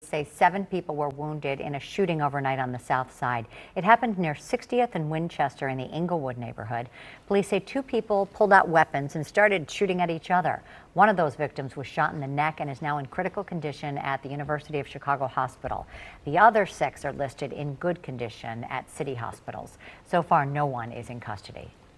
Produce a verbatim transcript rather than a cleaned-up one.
say seven people were wounded in a shooting overnight on the south side. It happened near sixtieth and Winchester in the Englewood neighborhood. Police say two people pulled out weapons and started shooting at each other. One of those victims was shot in the neck and is now in critical condition at the University of Chicago Hospital. The other six are listed in good condition at city hospitals. So far, no one is in custody.